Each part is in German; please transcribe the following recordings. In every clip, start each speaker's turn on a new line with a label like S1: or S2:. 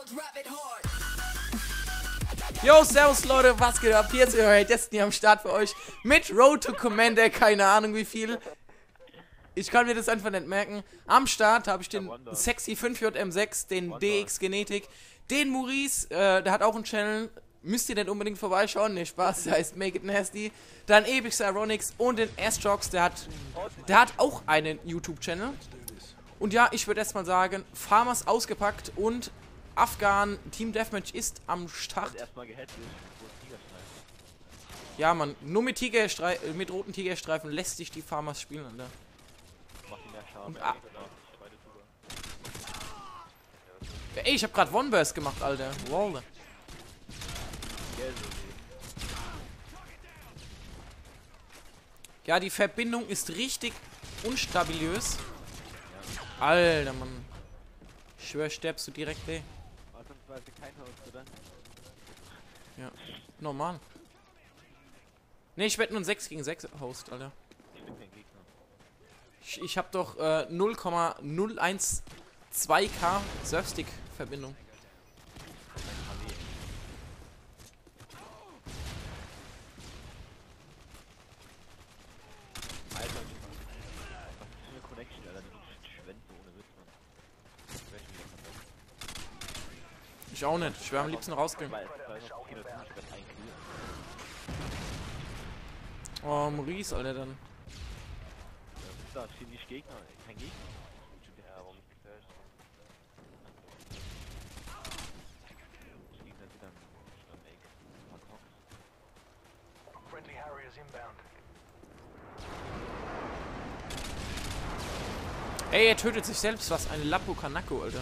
S1: Yo, servus Leute, was geht ab? Hier ist euer Destiny am Start für euch mit Road to Commander, keine Ahnung wie viel. Ich kann mir das einfach nicht merken. Am Start habe ich den Sexy 5JM6, den DX Genetik, den Maurice, der hat auch einen Channel, müsst ihr nicht unbedingt vorbeischauen, ne Spaß, der heißt Make It Nasty. Dann Epix Ironics und den Astrox, der hat auch einen YouTube-Channel. Und ja, ich würde erstmal sagen, Farmers ausgepackt und Afghan Team Deathmatch ist am Start. Ja, Mann, nur mit mit roten Tigerstreifen lässt sich die Farmers spielen, Alter. Und, ey, ich hab grad One-Burst gemacht, Alter. Wow. Ja, die Verbindung ist richtig unstabilös. Alter, Mann. Ich schwör, stirbst du direkt, ey. Ja, normal. Ne, ich werde nur ein 6 gegen 6 Host, Alter. Ich hab doch 0,012K Surfstick-Verbindung. Ich auch nicht. Ich wäre am liebsten rausgehen. Oh, Maurice, Alter, dann.
S2: Da stehen nicht Gegner. Kein Gegner. Ja, warum nicht gefällt? Die Gegner sind dann Stamm-Egg. Friendly Harrier is inbound.
S1: Ey, er tötet sich selbst. Was ein Lapo Kanako, Alter.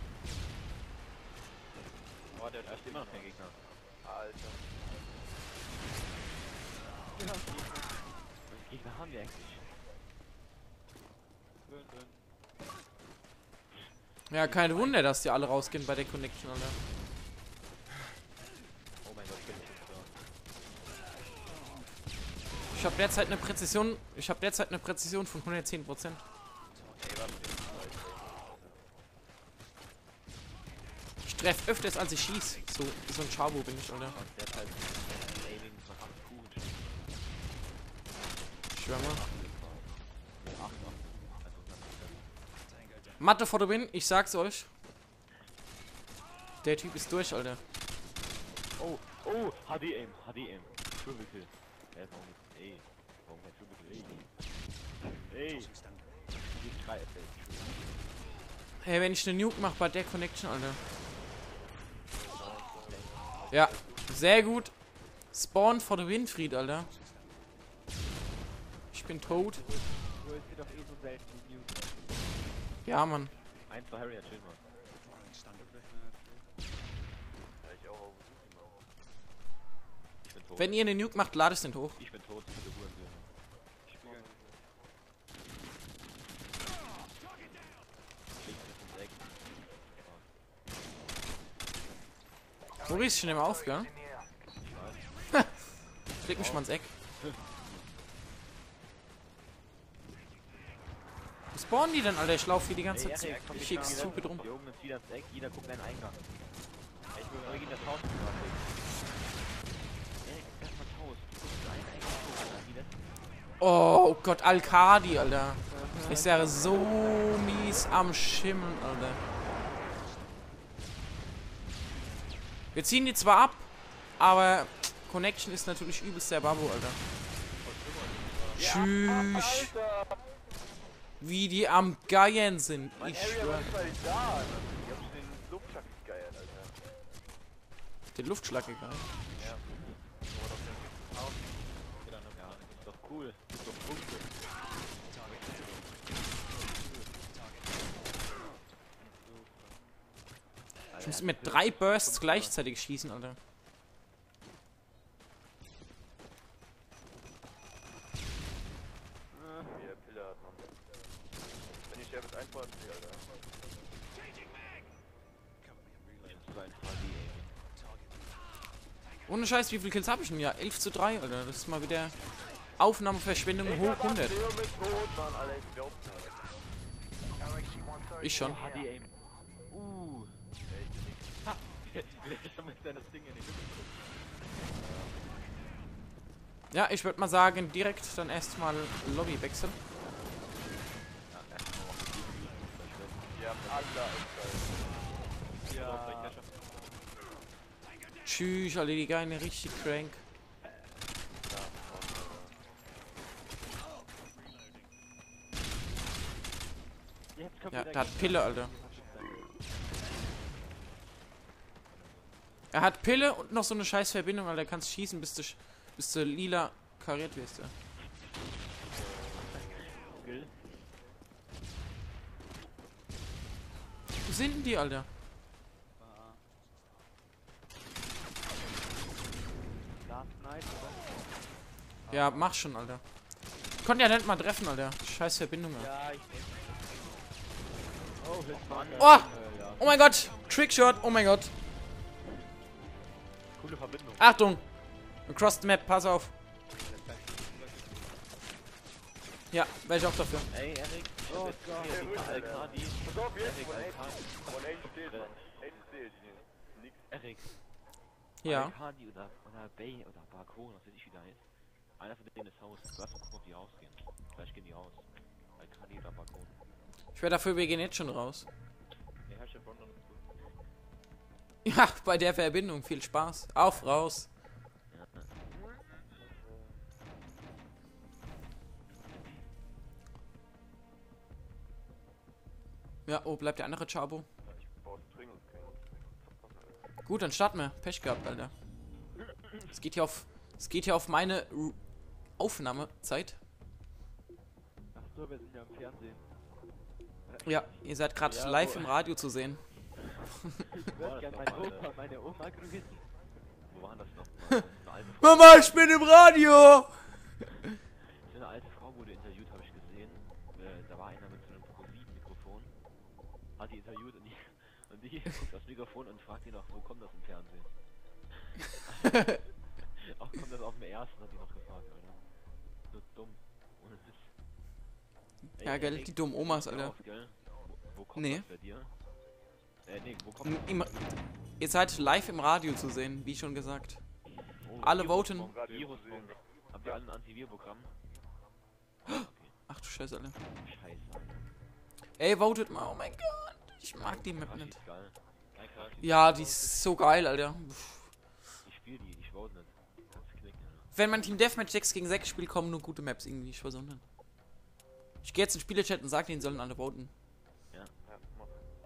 S2: Oh, der hat immer noch keinen Gegner. Alter. Ja, welche Gegner haben wir eigentlich?
S1: Ja, kein Wunder, dass die alle rausgehen bei der Connection, Alter.
S2: Oh mein Gott, ich bin nicht so.
S1: Ich habe derzeit eine Präzision von 110%. Ich treffe öfters als ich schieß. So ein Chavo bin ich, Alter. Ich schwör mal. Mathe vor der Win, ich sag's euch. Der Typ ist durch, Alter.
S2: Oh, HD-Aim. Triple Kill. Er ist auch nicht. Ey. Warum kein Triple Kill? Ey.
S1: Hey, wenn ich eine Nuke mache bei der Connection, Alter. Ja, sehr gut. Spawn vor der Winfried, Alter. Ich bin tot. Ja, Mann.
S2: Eins war Harry, chill mal. Ich bin tot.
S1: Wenn ihr eine Nuke macht, lade ich den hoch.
S2: Ich bin tot, ich bin
S1: Maurice, ich nehme auf, gell? Leg mich mal ins Eck. Wo spawnen die denn, Alter? Ich laufe hier die ganze Zeit. Ich schick's zu drum.
S2: Hier oben ist wieder das Eck, jeder guckt einen Eingang. Ich will irgendwie das Haus
S1: Oh Gott, Alkadi, Alter. Ich wäre so mies am Schimmeln, Alter. Wir ziehen die zwar ab, aber Connection ist natürlich übelst der Babo, Alter. Tschüss. Wie die am Geiern sind. Ich schwör. Den Luftschlag gegangen.
S2: Ja. Ist doch cool. Ist doch Punkte.
S1: Ich muss mit 3 Bursts gleichzeitig schießen, Alter. Ohne Scheiß, wie viele Kills habe ich denn? Ja, 11:3, Alter. Das ist mal wieder Aufnahmeverschwendung hoch 100. Ich schon.
S2: Ha, Mit seiner Ding in die Mitte.
S1: Ja, ich würde mal sagen, direkt dann erstmal Lobby wechseln.
S3: Ja, Adler ist geil.
S2: Ja.
S1: Tschüss, alle die Geine, richtig crank.
S2: Jetzt kommt
S1: Ja,
S2: wieder
S1: der hat
S2: Gegner.
S1: Pille, Alter. Er hat Pille und noch so eine scheiß Verbindung, Alter. Kannst schießen, bis du lila kariert wirst, ja.
S2: Skill.
S1: Wo sind denn die, Alter?
S2: Last Night, oder?
S1: Ja, mach schon, Alter. Ich konnte ja nicht mal treffen, Alter. Scheiß Verbindung, Alter.
S2: Ja, ich nehme. Oh, Hitmarker.
S1: Oh!
S2: Ja.
S1: Oh mein Gott! Trickshot! Oh mein Gott!
S2: Coole Verbindung.
S1: Achtung! Across the map, pass auf. Ja, wäre ich auch dafür.
S2: Ey, Erik.
S3: Oh
S2: jetzt
S3: Gott.
S2: hier die Alkadi.
S3: Pass auf, jetzt,
S2: Erik,
S3: von
S2: Alkadi.
S3: 8 steht, Mann. 8 steht. Nix.
S2: Erik.
S1: Ja.
S2: Alkadi oder Bay oder Barco, was weiß ich wie der heißt. Einer von denen ist Haus. Du hast mal gucken, ob die rausgehen. Vielleicht gehen die raus. Alkadi oder Barco.
S1: Ich wäre dafür, wir gehen jetzt schon raus.
S2: Der Herrscher von uns.
S1: Ja, bei der Verbindung. Viel Spaß. Auf, raus. Ja, oh, bleibt der andere Chabo.
S3: Ich brauch's dringend.
S1: Gut, dann starten wir. Pech gehabt, Alter. Es geht hier auf meine Aufnahmezeit.
S2: Ach so, wir sind ja im Fernsehen.
S1: Ja, ihr seid gerade
S2: Ja,
S1: live
S2: wo-
S1: im Radio zu sehen.
S2: Ich würde gerne meine Oma grüßen. Wo war das noch? Eine alte Frau.
S1: Mama, ich bin im Radio!
S2: So eine alte Frau wurde interviewt, habe ich gesehen. Da war einer mit so einem Pro7-Mikrofon. Hat die interviewt und die guckt das Mikrofon und fragt ihn noch, wo kommt das im Fernsehen? Auch kommt das auf dem ersten, hat die noch gefragt, Alter. So dumm. Ohne Witz. Ey,
S1: Ja, gell,
S2: Erik,
S1: die dummen Omas,
S2: pass
S1: Alter.
S2: auf, gell? Wo kommt
S1: Nee.
S2: das bei dir? Nee, wo kommt
S1: Ihr seid live im Radio zu sehen, wie schon gesagt.
S2: Oh,
S1: Alle
S2: Virus-
S1: voten.
S2: Virusbomb. Habt ihr alle ein Antivirprogramm?
S1: Ach du Scheiße, Alter.
S2: Scheiße.
S1: Ey, votet mal, oh mein Gott. Ich mag die Map
S2: Krass, die
S1: nicht.
S2: ist geil. Nein, krass,
S1: Ja, die ist so geil, Alter.
S2: ich spiel die, ich vote nicht. Kannst knicken, Alter.
S1: Wenn man Team Deathmatch 6 gegen 6 spielt, kommen nur gute Maps irgendwie. Ich weiß auch nicht. Ich gehe jetzt in den Spielerchat und sag denen, sollen alle voten.
S3: Ja, mach.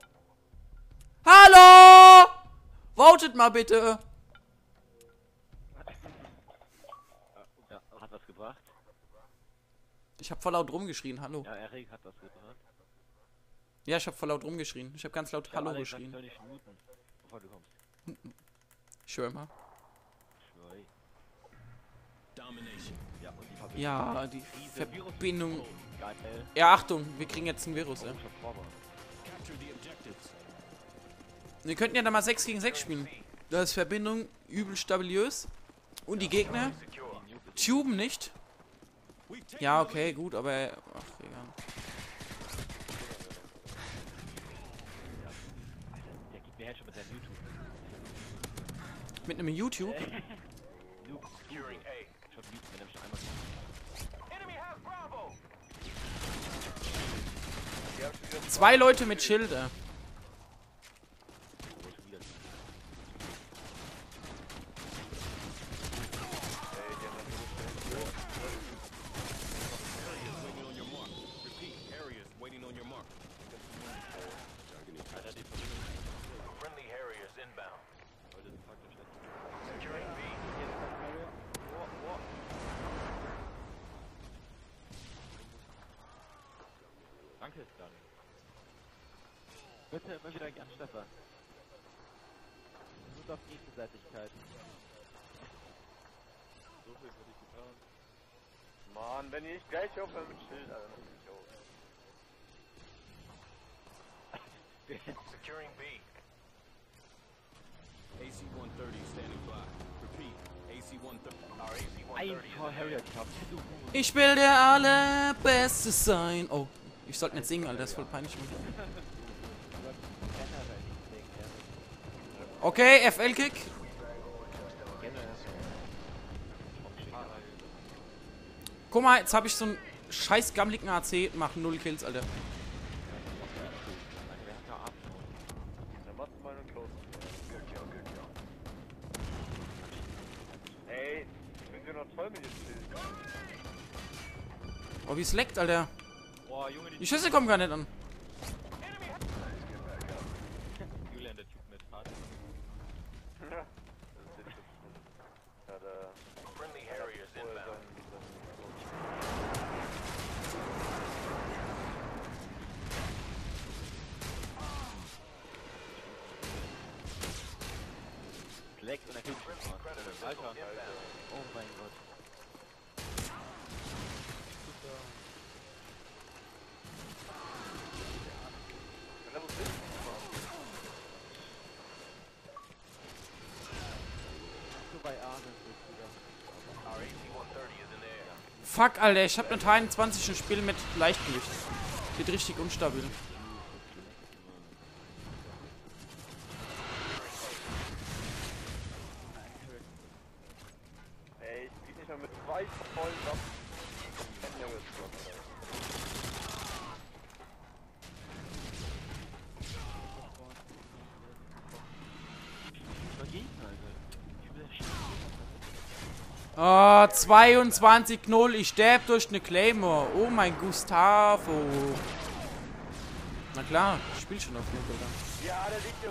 S1: Hallo! Votet mal bitte!
S2: Ja, hat das gebracht?
S1: Ich hab voll laut rumgeschrien, hallo.
S2: Ja, Erik hat das gebracht.
S1: Ja, ich hab voll laut rumgeschrien. Ich hab ganz laut Hallo
S2: Alex,
S1: geschrien.
S2: soll nicht muten, bevor du kommst.
S1: Ich schwör mal.
S2: Schwör. Ja, und die Verbindung.
S1: Ja, die
S2: Diese
S1: Verbindung.
S2: Geil.
S1: Ja, Achtung, wir kriegen jetzt ein Virus, ja.
S2: Komischer Vorwand.
S1: Wir könnten ja da mal 6 gegen 6 spielen. Da ist Verbindung übel stabiliös. Und die Gegner tuben nicht. Ja, okay, gut, aber. Ach, egal.
S2: Der gibt mir halt schon mit seinem YouTube.
S1: Mit einem YouTube.
S2: Luke, schon lieb, wenn er mich einmal gemacht.
S1: 2 Leute mit Schilder.
S2: Wo ich wieder heute ist praktisch nicht. Danke, Daniel. Bitte immer wieder gern, Stefan. Nur auf Gegenseitigkeit. So viel würde ich getan.
S3: Mann, wenn ihr nicht gleich aufhört mit Schild, Alter, dann ich auch.
S4: Securing B.
S5: AC-130 standing by. Repeat, AC-130.
S4: Our AC-130
S2: Ein
S4: is
S2: Tor Harrier gehabt. Du
S1: Ich will der Allerbeste sein. Oh, ich sollte nicht singen, Alter, das ist voll peinlich. Okay, FL-Kick. Guck mal, jetzt habe ich so einen scheiß gammeligen AC. Mach 0 Kills, Alter.
S3: Dann machst du mal einen Close. Ey, ich bin dir noch toll mit dir spielen.
S1: Oh, wie es leckt, Alter.
S2: Boah, Junge,
S1: Die Schüsse kommen gar nicht an.
S2: Julian, der Typ mit Hart.
S3: Das ist jetzt ja, der Friendly Harriers inbound.
S2: Leckt und er kriegt Alter. Oh mein Gott.
S1: Fuck, Alter, ich hab mit 21 ein Spiel mit Leichtgewicht. Wird richtig unstabil.
S3: Ey, ich krieg nicht mal mit 2 vollen ab.
S1: Oh, 22-0. Ich sterb durch eine Claymore. Oh mein Gustavo. Na klar, ich spiel schon auf jeden Fall.
S3: Ja, der liegt hier.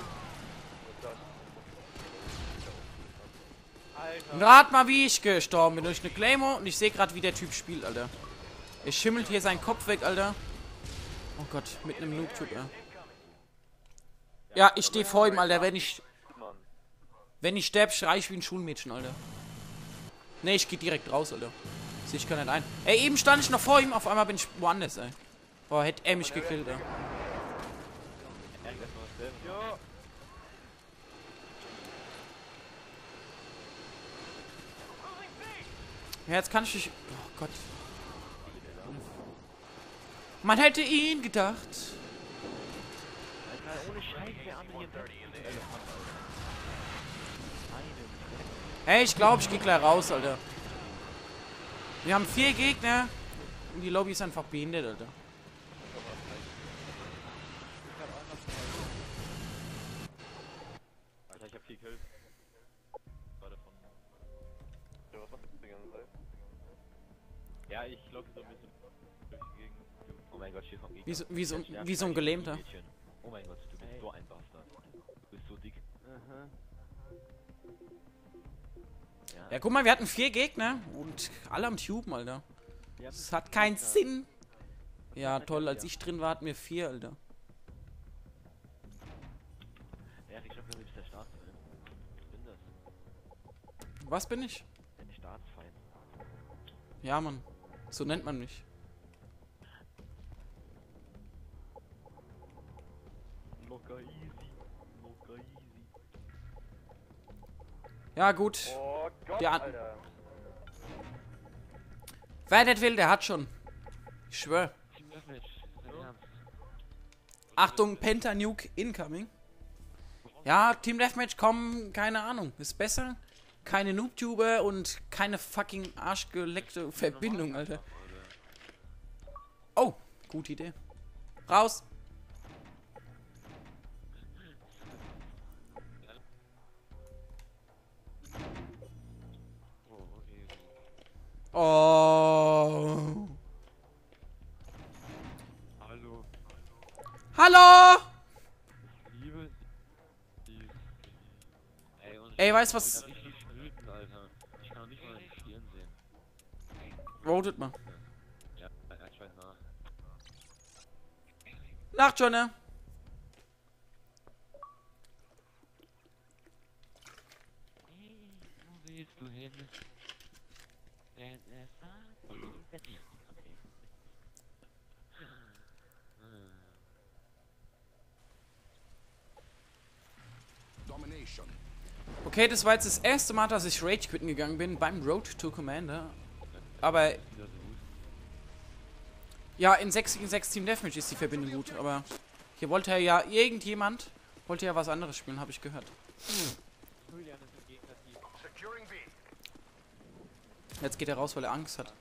S1: Und rat mal, wie ich gestorben bin. Durch eine Claymore. Und ich sehe gerade, wie der Typ spielt, Alter. Er schimmelt hier seinen Kopf weg, Alter. Oh Gott, mit einem Noob-Typ, ja. Ja, ich stehe vor ihm, Alter. Wenn ich sterb, schrei ich wie ein Schulmädchen, Alter. Ne, ich gehe direkt raus, Alter. Sehe ich gar nicht ein. Ey, eben stand ich noch vor ihm, auf einmal bin ich woanders, ey. Boah, hätte er mich gekillt, ey. Ja, jetzt kann ich dich... Oh Gott. Man hätte ihn gedacht.
S2: Alter, ohne Scheiß, der andere hier.
S1: Hey, ich glaube, ich gehe gleich raus, Alter. Wir haben 4 Gegner. Und die Lobby ist einfach behindert, Alter.
S2: Alter, ich hab 4 Kills. War davon.
S3: Ja, was machst du die ganze Zeit?
S2: Ja, ich laufe so ein bisschen durch die Gegend. Oh mein Gott, hier kommt Gegner.
S1: Wie so ein Gelähmter.
S2: Oh mein Gott, du bist so ein Bastard. Du bist so dick.
S1: Ja, guck mal, wir hatten 4 Gegner. Und alle am Tuben, Alter. Das hat keinen Sinn. Ja, toll. Als ich drin war, hatten wir 4, Alter.
S2: Ja, ich glaube, du bist der Staatsfeind. Ich bin das.
S1: Was bin ich?
S2: Ein Staatsfeind.
S1: Ja, Mann. So nennt man mich.
S2: Locker easy. Locker easy.
S1: Ja, gut.
S3: Oh Gott,
S1: Der
S3: Alter.
S1: Wer nicht will, der hat schon. Ich schwör.
S2: Team Deathmatch. Dein Ernst.
S1: Achtung, Penta-Nuke incoming. Ja, Team Deathmatch kommen, keine Ahnung. Ist besser. Keine Noobtuber und keine fucking arschgeleckte Verbindung, Alter. Oh, gute Idee. Raus. Oh.
S2: Hallo.
S1: Hallo!
S2: Liebe. Ey, und
S1: Ey, weißt du was?
S2: ich kann nicht töten, Alter. Ich kann nicht mal spielen sehen.
S1: Votet mal.
S2: Ja, ich weiß nach.
S1: Nacht, Jonne.
S2: Wo willst du hin?
S5: Domination.
S1: Okay, das war jetzt das erste Mal, dass ich Rage quitten gegangen bin beim Road to Commander. Aber ja, in 6 gegen 6 Team Deathmatch ist die Verbindung gut. Aber hier wollte ja irgendjemand Wollte ja was anderes spielen, habe ich gehört.
S2: Julian ist im Gegnerteam.
S3: Securing B.
S1: Jetzt geht er raus, weil er Angst hat.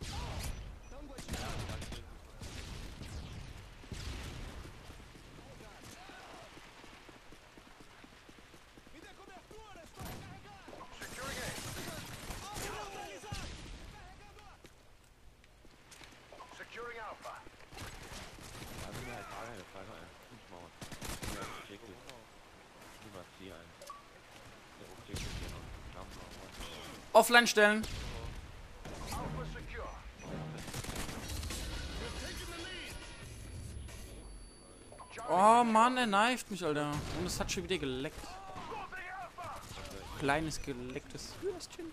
S3: Securing A. Securing Alpha.
S2: Da sind wir halt Frage, eine Frage ein. Fußmauer. Ja, Objective. Niemals C ein. Der Objective hier noch.
S1: Offline stellen.
S3: Alpha secure.
S1: Oh Mann, er knifed mich, Alter. Und es hat schon wieder geleckt.
S3: Losing Alpha.
S1: Kleines gelecktes Würstchen.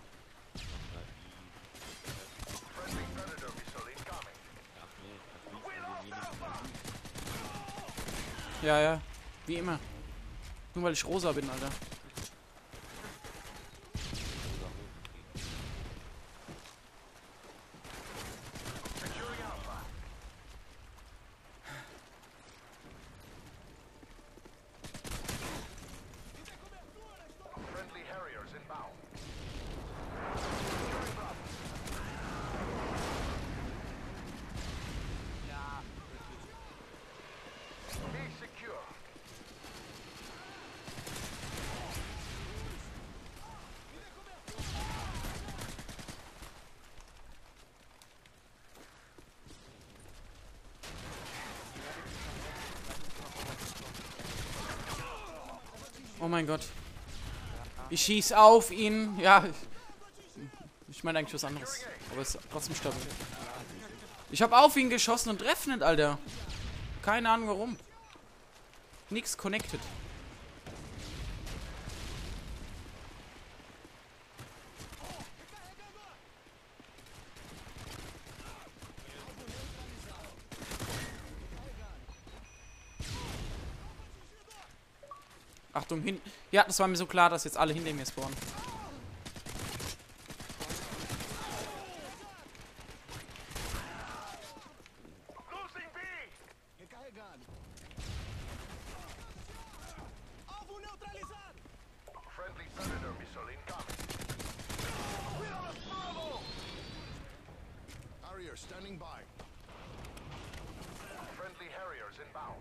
S3: Friendly Predator missile incoming.
S2: Ach nee, das liegt an demjenigen.
S1: Ja, ja. Wie immer. Nur weil ich rosa bin, Alter.
S3: Securing Alpha. Friendly Harriers inbound. Securing Bravo. B secure.
S1: Oh mein Gott. Ich schieß auf ihn. Ja. Ich meine eigentlich was anderes. Aber es ist trotzdem stabil. Ich habe auf ihn geschossen und treffe nicht, Alter. Keine Ahnung warum. Nix connected. Achtung, hin. Ja, das war mir so klar, dass jetzt alle hinter mir spawnen.
S3: Losing B.
S5: Recarregando.
S3: Friendly Predator missile incoming. We lost Bravo.
S5: Harrier standing by.
S3: Friendly Harriers inbound.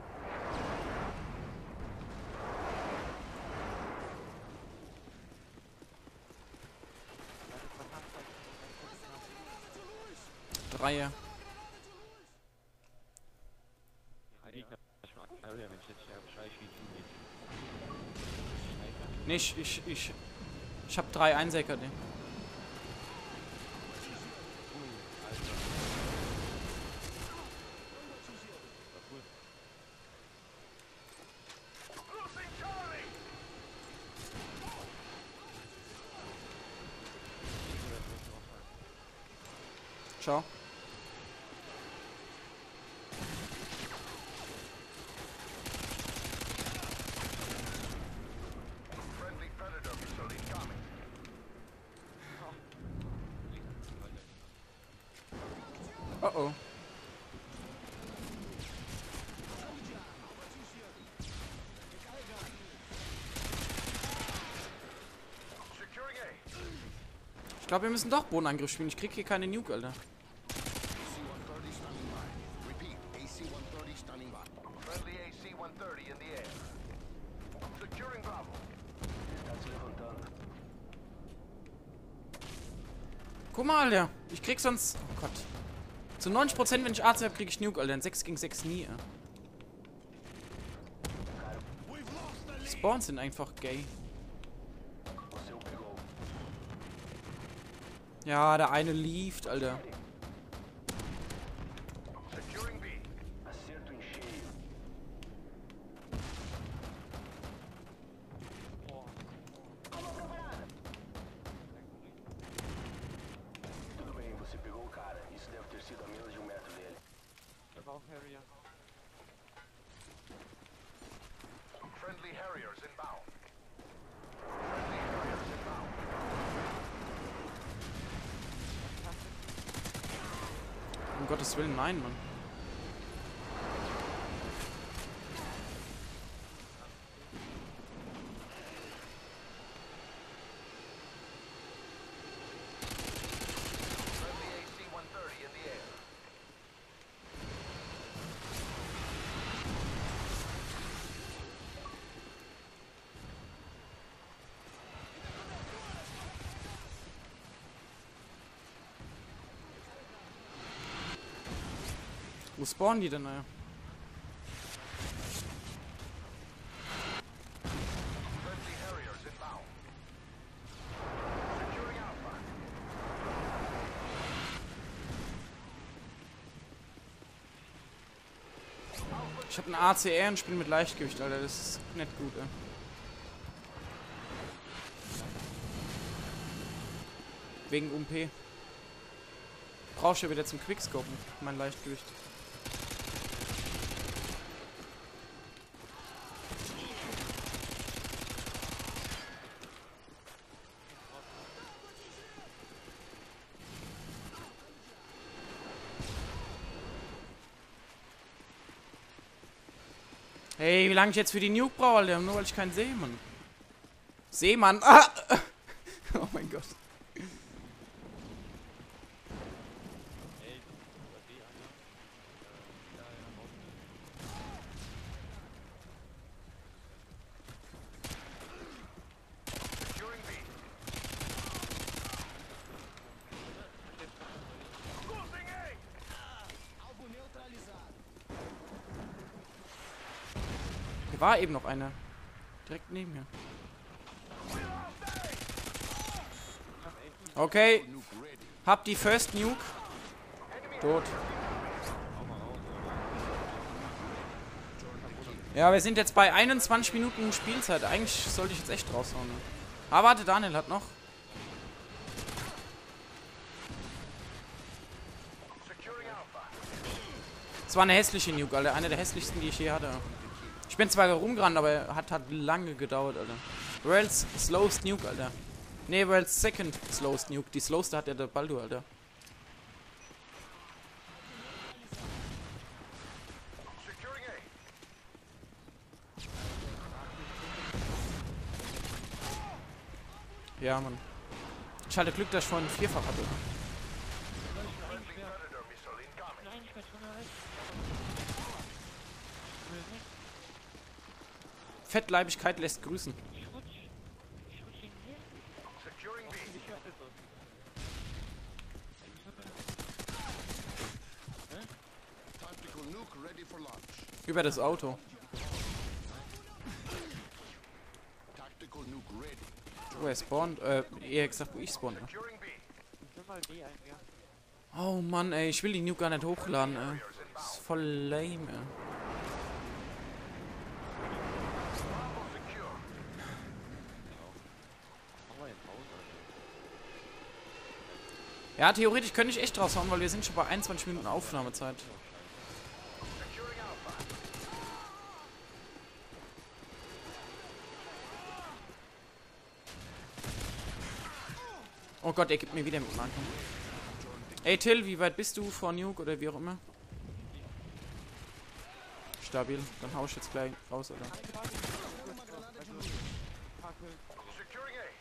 S1: Dreier.
S2: Gegner. Wenn ich jetzt sterbe, schreie ich wie Teammate.
S1: Nicht, ich hab 3 Einsäcker.
S3: Losing Charlie.
S1: Ciao.
S3: Friendly Predator missile incoming.
S1: Oh oh.
S3: Securing A.
S1: Ich glaube, wir müssen doch Bodenangriff spielen. Ich krieg hier keine Nuke, Alter.
S5: AC-130 standing by. Repeat, AC-130 standing by.
S3: Friendly AC-130 in the air. Securing Bravo.
S1: Guck mal, Alter. Ich krieg sonst... Oh Gott. Zu 90%, wenn ich AC habe, krieg ich Nuke, Alter. In 6 gegen 6 nie, ey. Spawns sind einfach gay. Ja, der eine lieft, Alter.
S3: Securing B.
S4: Tudo bem, você pegou o cara. Isso deve ter sido a menos de 1 metro dele.
S2: Da war auch Harrier.
S3: Friendly Harriers inbound. Friendly Harriers inbound.
S1: Um Gottes Willen, nein, Mann. Wo spawnen die denn, naja?
S3: Friendly Harriers inbound. Securing Alpha.
S1: Ich habe ein ACR und spiele mit Leichtgewicht, Alter. Das ist nicht gut, ey. Wegen UMP. Brauchst du ja wieder zum Quickscopen, mein Leichtgewicht. Hey, wie lange ich jetzt für die Nuke brauche, Alter? Nur weil ich keinen Seemann. Seemann! Ah! Oh mein Gott.
S3: Securing B. Losing A.
S1: Hier war eben noch einer. Direkt neben mir. Okay. Hab die First Nuke. Tot. Ja, wir sind jetzt bei 21 Minuten Spielzeit. Eigentlich sollte ich jetzt echt raushauen. Ne? Aber warte, Daniel hat noch.
S3: Securing Alpha.
S1: Es war eine hässliche Nuke, Alter. Eine der hässlichsten, die ich je hatte. Ich bin zwar rumgerannt, aber hat lange gedauert, Alter. World's slowest Nuke, Alter. Ne, World's second slowest Nuke. Die slowste hat ja der Baldur, Alter.
S3: Securing A.
S1: Ja, Mann. Ich hatte Glück, dass ich vorhin vierfach hatte.
S3: Friendly Predator missile incoming.
S2: Nein, ich bin schon erreicht.
S1: Fettleibigkeit lässt grüßen.
S2: Ich rutsch ihn hier.
S3: Securing B.
S2: Ich hör das.
S5: Tactical nuke ready for launch.
S1: Über das Auto.
S5: Tactical nuke ready.
S1: Wo er spawnt. Eher gesagt, wo ich spawn.
S3: Securing B.
S2: Ich will mal B ein, ja.
S1: Oh Mann, ey. Ich will die Nuke gar nicht hochladen, ey. Das ist voll lame, ey.
S3: Bravo secure.
S2: Machen wir jetzt Pause.
S1: Ja, theoretisch könnte ich echt raushauen, weil wir sind schon bei 21 Minuten Aufnahmezeit.
S3: Securing Alpha.
S1: Oh Gott, er gibt mir wieder mit Marken. Ey Till, wie weit bist du vor Nuke oder wie auch immer? Stabil, dann hau ich jetzt gleich raus, oder?
S3: Securing A.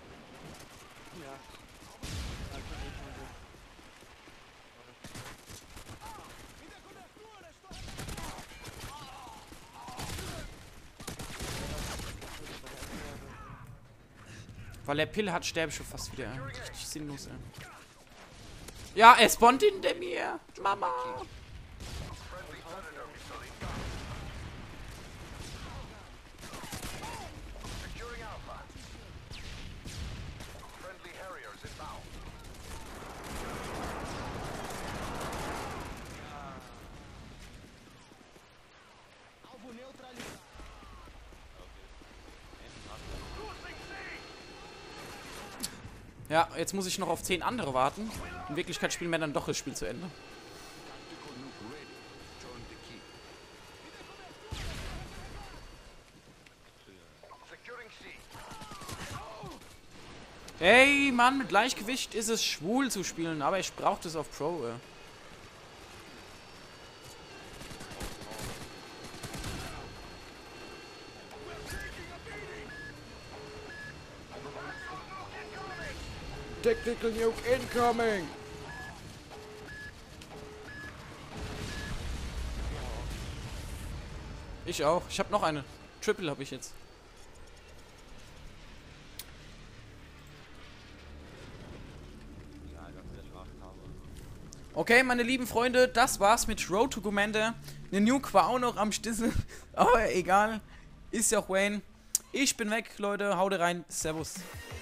S1: Weil er Pille hat, sterbe ich schon fast wieder. Ey. Richtig sinnlos, ey. Ja, er spawnt hinter mir. Mama.
S3: Friendly Predator missile incoming. Securing Alpha. Friendly Harriers inbound. Losing C.
S1: Ja, jetzt muss ich noch auf 10 andere warten. In Wirklichkeit spielen wir dann doch das Spiel zu Ende.
S5: Tactical nuke ready. Turn the key.
S3: Securing C.
S1: Hey, Mann, mit Gleichgewicht ist es schwul zu spielen, aber ich brauche das auf Pro, ey. Tactical Nuke incoming! Ich auch. Ich habe noch eine. Triple habe ich jetzt. Okay, meine lieben Freunde, das war's mit Road to Commander. Eine Nuke war auch noch am Stissel, aber egal. Ist ja auch Wayne. Ich bin weg, Leute. Haut rein. Servus.